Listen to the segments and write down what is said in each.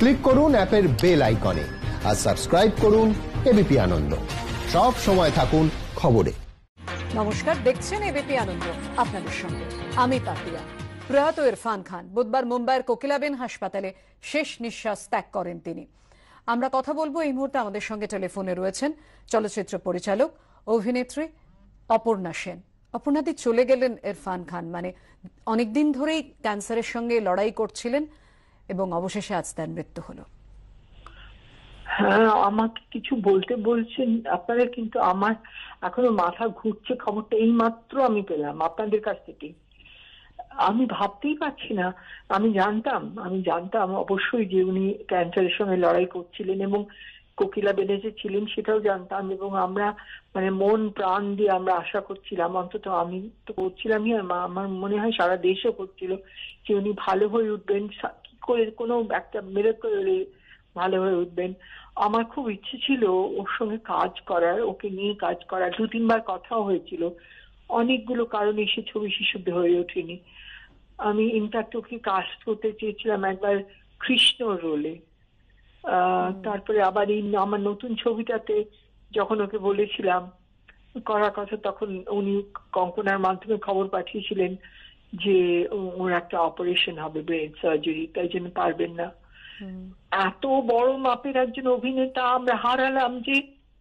Click করুন অ্যাপের bell আইকনে আর সাবস্ক্রাইব করুন এবিপি আনন্দ। সব সময় থাকুন খবরে। নমস্কার, দেখছেন এবিপি আনন্দ, আপনাদের সঙ্গে আমি পাপিয়া। প্রয়াত ইরফান খান বুধবার মুম্বাইয়ের কোকিলাবেন হাসপাতালে শেষ নিঃশ্বাস ত্যাগ করেন তিনি। আমরা কথা বলবো, এই মুহূর্তে আমাদের সঙ্গে টেলিফোনে রয়েছেন চলচ্চিত্র পরিচালক অভিনেত্রী অপর্ণা সেন। অপর্ণাদি, চলে গেলেন ইরফান খান, মানে অনেকদিন ধরেই ক্যান্সারের সঙ্গে লড়াই করছিলেন এবং অবশেষে আজ তার মৃত্যু হলো। হ্যাঁ, আমাকে কিছু বলতে বলছেন আপনারা, কিন্তু আমার এখনো মাথা ঘুরছে। খবরটা এই মাত্র আমি পেলাম আপনাদের কাছ থেকে। আমি ভাবতেই পারছি না। আমি জানতাম অবশ্যই যে উনি ক্যান্সারের সঙ্গে লড়াই করছিলেন এবং কোকিলা বেঁধেছে ছিলেন, সেটাও জানতাম। এবং আমরা মানে মন প্রাণ দিয়ে আমরা আশা করছিলাম, অন্তত আমি তো করছিলামই, আর আমার মনে হয় সারা দেশও করছিল যে উনি ভালো হয়ে উঠবেন, কি করে কোনো একটা মিরাকলে ভালো হয়ে উঠবেন। আমার খুব ইচ্ছে ছিল ওর সঙ্গে কাজ করার, ওকে নিয়ে কাজ করার। 2-3 বার কথাও হয়েছিল। অনেকগুলো কারণে সে ছবি শিশুদ্ধ হয়ে ওঠেনি। আমি ইনফ্যাক্ট ওকে কাস্ট করতে চেয়েছিলাম একবার কৃষ্ণ রোলে। তারপরে আবার এই আমার নতুন ছবিটাতে যখন ওকে বলেছিলাম করার কথা, তখন উনি কঙ্কনার মাধ্যমে খবর পাঠিয়েছিলেন যে ওর একটা অপারেশন হবে, ব্রেন সার্জারি, তাই জন্য পারবেন না। এত বড় মাপের একজন অভিনেতা আমরা হারালাম, যে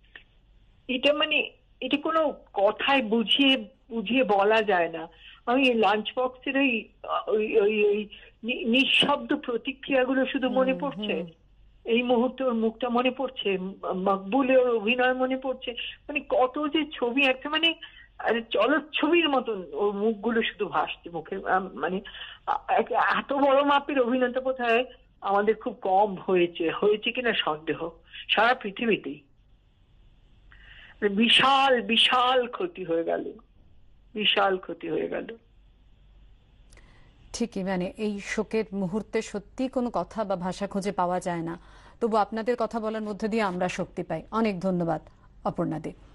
এটা কোনো কথায় বুঝিয়ে বলা যায় না। আমি লাঞ্চ বক্সের ওই নিঃশব্দ প্রতিক্রিয়াগুলো শুধু মনে পড়ছে। এই মুহূর্তে ওর মুখটা মনে পড়ছে, মকবুলের ওর অভিনয় মনে পড়ছে। মানে কত যে ছবি, একটা মানে ছবির মতন ওর মুখগুলো শুধু ভাসছে মুখে। মানে এত বড় মাপের অভিনেতা কোথায় আমাদের খুব কম হয়েছে কিনা সন্দেহ, সারা পৃথিবীতেই। বিশাল বিশাল ক্ষতি হয়ে গেল, বিশাল ক্ষতি হয়ে গেল। ঠিকই, মানে এই শোকের মুহূর্তে সত্যি কোনো কথা বা ভাষা খুঁজে পাওয়া যায় না। তবু আপনাদের কথা বলার মধ্যে দিয়ে আমরা শক্তি পাই। অনেক ধন্যবাদ অপর্ণাদি।